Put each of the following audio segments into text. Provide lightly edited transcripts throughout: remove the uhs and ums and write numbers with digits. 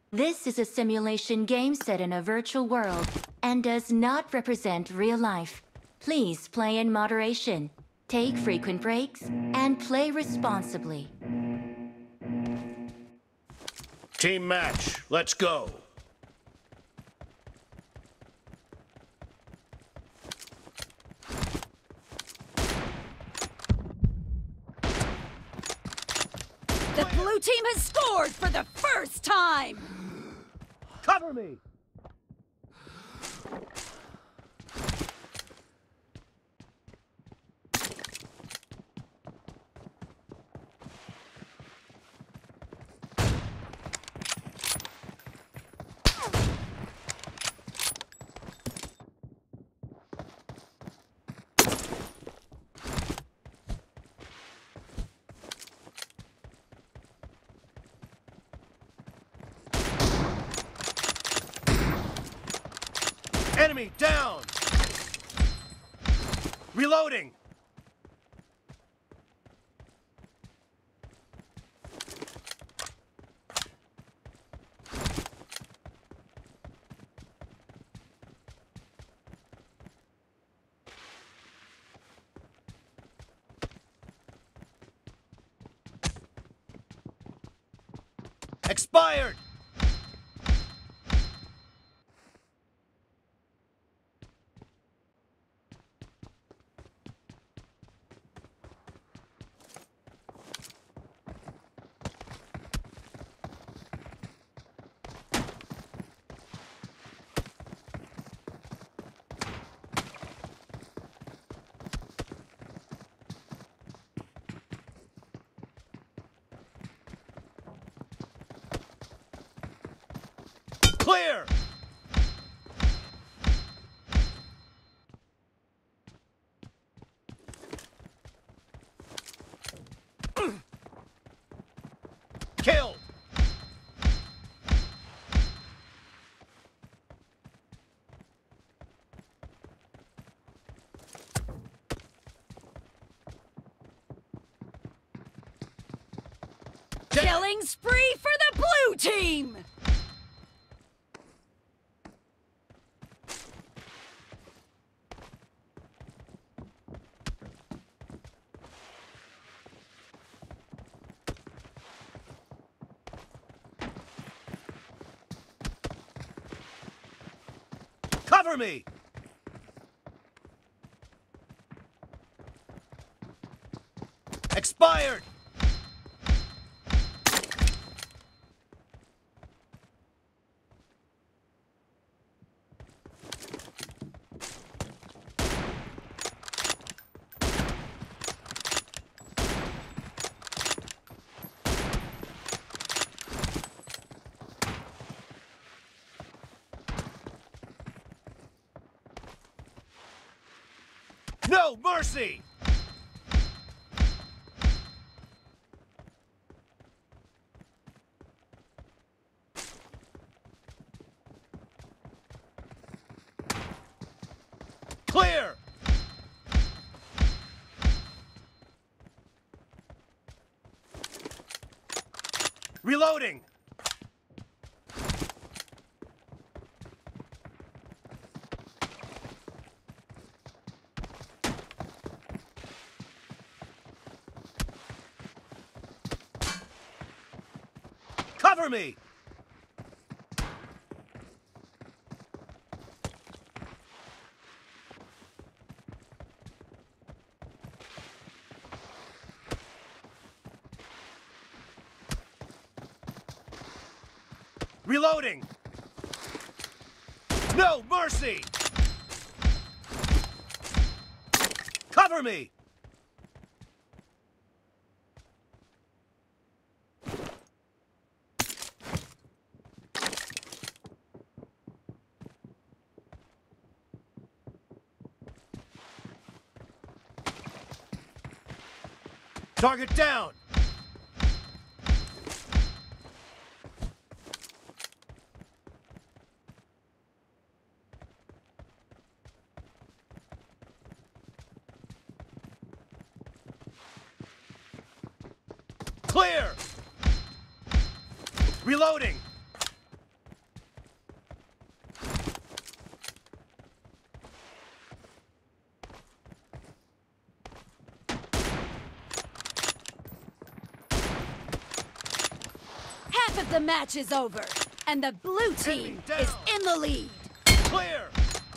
This is a simulation game set in a virtual world and does not represent real life. Please play in moderation, take frequent breaks, and play responsibly. Team match, let's go. The blue team has scored for the first time! Cover me! Enemy down! Reloading! Expired! Clear! Killed! Killing spree for the blue team! Cover me! Expired! No mercy! Clear! Reloading! Cover me! Reloading! No mercy! Cover me! Target down! Clear! Reloading! half of the match is over, and the blue team is in the lead. Clear!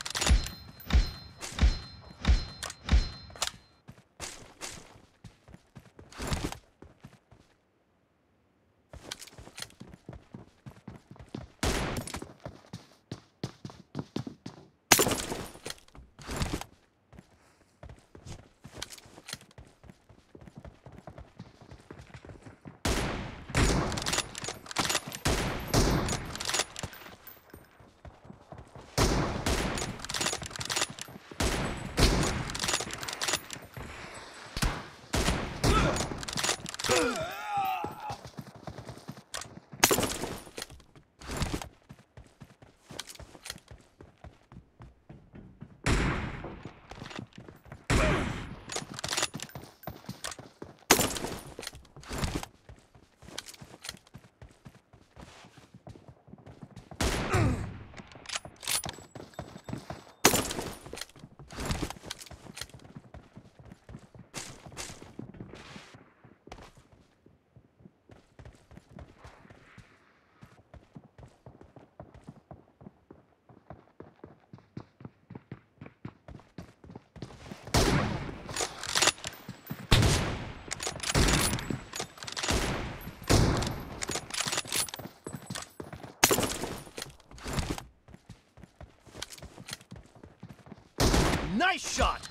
Nice shot!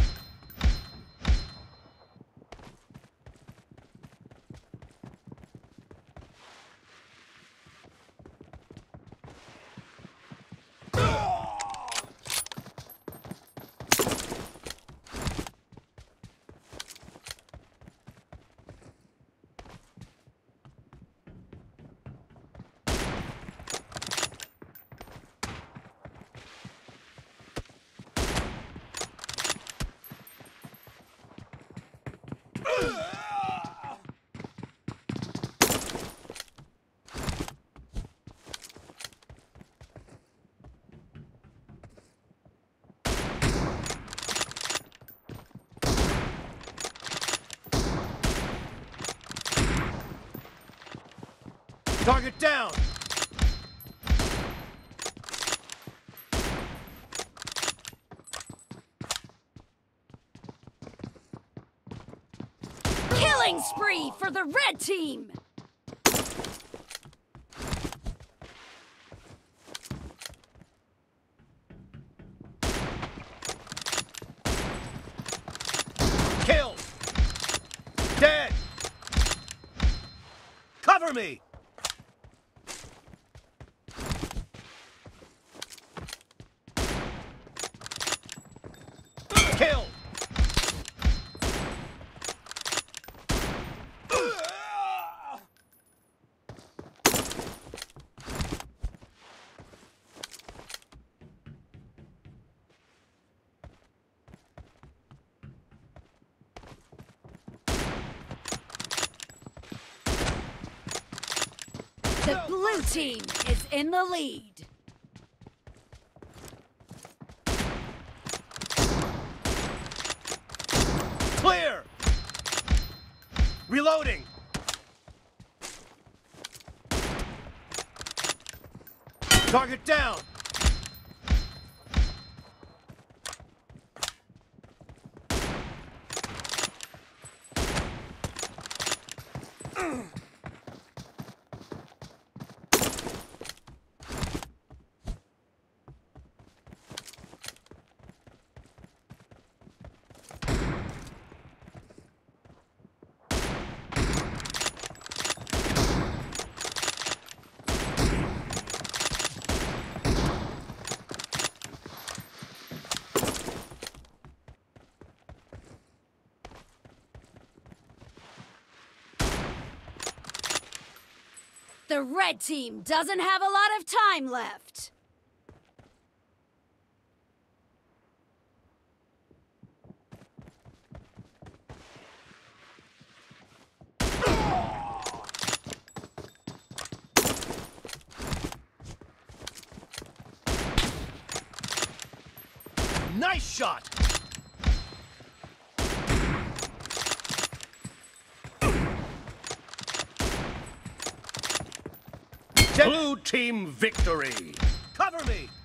Target down! Killing spree for the red team! Kill! Dead! Cover me! Kill! The blue team is in the lead. Clear! Reloading! Target down! The red team doesn't have a lot of time left. Nice shot! Blue team victory! Cover me!